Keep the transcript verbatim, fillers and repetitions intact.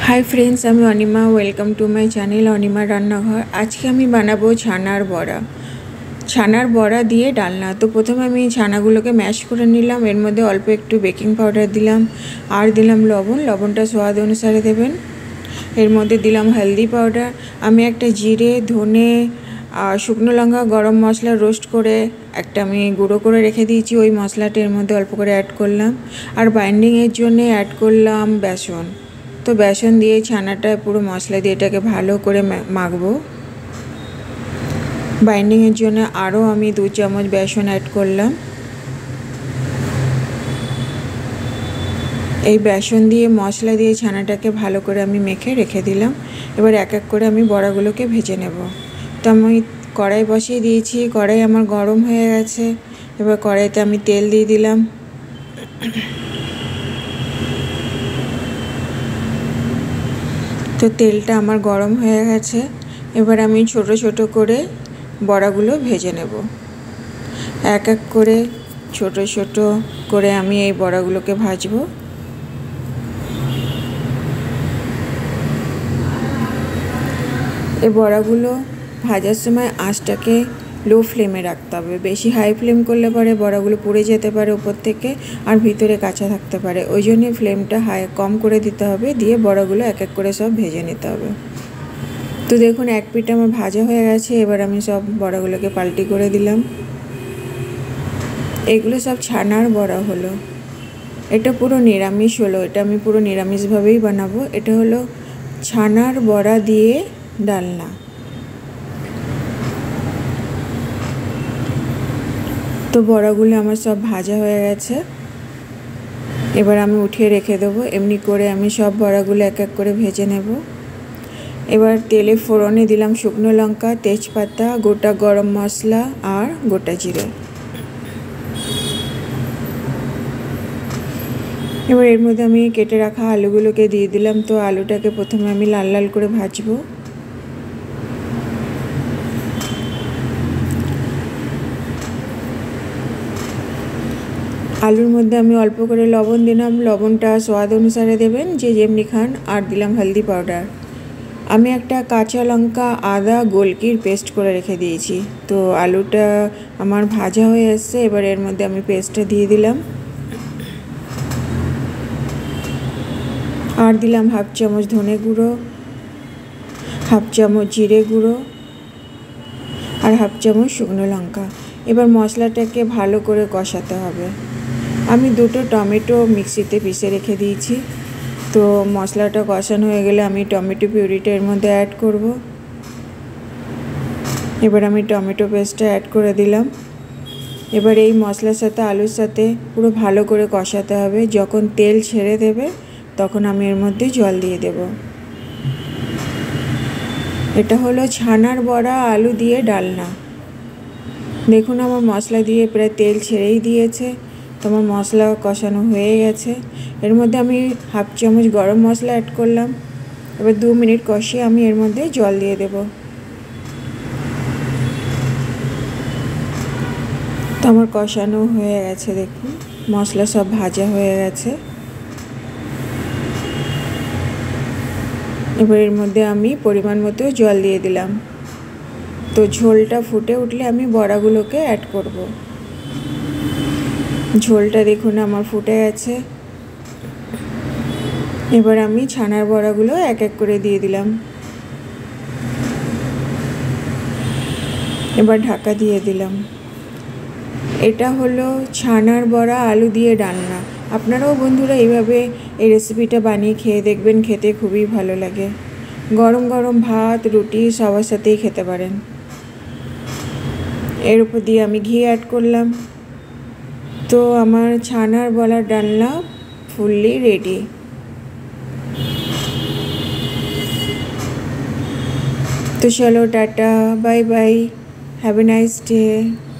High friends আমি Anima welcome to my channel Anima Rannaghar. আজকে আমি বানাবো ছানার বড়া ছানার বড়া দিয়ে ডালনা। তো প্রথমে আমি ছানাগুলোকে ম্যাশ করে নিলাম। এর মধ্যে অল্প একটু বেকিং পাউডার দিলাম আর দিলাম লবণ। লবণটা স্বাদ অনুসারে দেবেন। এর মধ্যে দিলাম হলদি পাউডার। আমি একটা জিরে ধনে শুকনো লঙ্কা গরম মশলা রোস্ট করে একটা আমি গুঁড়ো করে রেখে দিয়েছি, ওই মশলাটা এর মধ্যে অল্প করে অ্যাড করলাম। আর বাইন্ডিংয়ের জন্য অ্যাড করলাম বেসন। তো বেসন দিয়ে ছানাটা পুরো মশলা দিয়ে এটাকে ভালো করে মাখবো। বাইন্ডিংয়ের জন্য আরও আমি দু চামচ বেসন অ্যাড করলাম। এই বেসন দিয়ে মশলা দিয়ে ছানাটাকে ভালো করে আমি মেখে রেখে দিলাম। এবার এক এক করে আমি বড়াগুলোকে ভেজে নেব। তো আমি কড়াই বসিয়ে দিয়েছি, কড়াই আমার গরম হয়ে গেছে। এবার কড়াইতে আমি তেল দিয়ে দিলাম। তো তেলটা আমার গরম হয়ে গেছে। এবার আমি ছোট ছোট করে বড়াগুলো ভেজে নেব। এক এক করে ছোট ছোট করে আমি এই বড়াগুলোকে ভাজবো। এই বড়াগুলো ভাজার সময় আঁচটাকে লো ফ্লেমে রাখতে হবে। বেশি হাই ফ্লেম করলে পরে বড়াগুলো পুড়ে যেতে পারে উপর থেকে, আর ভিতরে কাঁচা থাকতে পারে। ওই জন্য ফ্লেমটা হাই কম করে দিতে হবে, দিয়ে বড়াগুলো এক এক করে সব ভেজে নিতে হবে। তো দেখুন এক পিঠ আমার ভাজা হয়ে গেছে। এবার আমি সব বড়াগুলোকে পাল্টি করে দিলাম। এগুলো সব ছানার বড়া হলো। এটা পুরো নিরামিষ হলো। এটা আমি পুরো নিরামিষভাবেই বানাবো। এটা হলো ছানার বড়া দিয়ে ডালনা। তো বড়াগুলো আমার সব ভাজা হয়ে গেছে। এবার আমি উঠিয়ে রেখে দেবো। এমনি করে আমি সব বড়াগুলো এক এক করে ভেজে নেব। এবার তেলে ফোড়নে দিলাম শুকনো লঙ্কা, তেজপাতা, গোটা গরম মশলা আর গোটা জিরে। এবার এর মধ্যে আমি কেটে রাখা আলুগুলোকে দিয়ে দিলাম। তো আলুটাকে প্রথমে আমি লাল লাল করে ভাজবো। আলুর মধ্যে আমি অল্প করে লবণ দিলাম। লবণটা স্বাদ অনুসারে দেবেন, যে যেমনি খান। আর দিলাম হলদি পাউডার। আমি একটা কাঁচা লঙ্কা আদা গোলকির পেস্ট করে রেখে দিয়েছি। তো আলুটা আমার ভাজা হয়ে এসছে। এবার এর মধ্যে আমি পেস্টটা দিয়ে দিলাম। আর দিলাম হাফ চামচ ধনে গুঁড়ো, হাফ চামচ জিরে গুঁড়ো আর হাফ চামচ শুকনো লঙ্কা। এবার মশলাটাকে ভালো করে কষাতে হবে। আমি দুটো টমেটো মিক্সিতে পিষে রেখে দিয়েছি। তো মশলাটা কষানো হয়ে গেলে আমি টমেটো পিউরিটা এর মধ্যে অ্যাড করব। এবার আমি টমেটো পেস্টটা অ্যাড করে দিলাম। এবার এই মশলার সাথে আলুর সাথে পুরো ভালো করে কষাতে হবে। যখন তেল ছেড়ে দেবে তখন আমি এর মধ্যে জল দিয়ে দেব। এটা হলো ছানার বড়া আলু দিয়ে ডালনা। দেখুন আমার মশলা দিয়ে প্রায় তেল ছেড়েই দিয়েছে। তোমার মশলা কষানো হয়ে গেছে। এর মধ্যে আমি হাফ চামচ গরম মশলা অ্যাড করলাম। এবার দু মিনিট কষিয়ে আমি এর মধ্যে জল দিয়ে দেব। তো আমার কষানো হয়ে গেছে। দেখুন মশলা সব ভাজা হয়ে গেছে। এবার এর মধ্যে আমি পরিমাণ মতো জল দিয়ে দিলাম। তো ঝোলটা ফুটে উঠলে আমি বড়াগুলোকে অ্যাড করব। ঝোলটা দেখুন আমার ফুটে গেছে। এবার আমি ছানার বড়াগুলো এক এক করে দিয়ে দিলাম। এবার ঢাকা দিয়ে দিলাম। এটা হলো ছানার বড়া আলু দিয়ে ডালনা। আপনারাও বন্ধুরা এইভাবে এই রেসিপিটা বানিয়ে খেয়ে দেখবেন, খেতে খুবই ভালো লাগে। গরম গরম ভাত রুটি সবার সাথেই খেতে পারেন। এর উপর দিয়ে আমি ঘি অ্যাড করলাম। তো আমার ছানার বড়া ডালনা ফুললি রেডি। তো চলো tata, bye bye, have a nice day.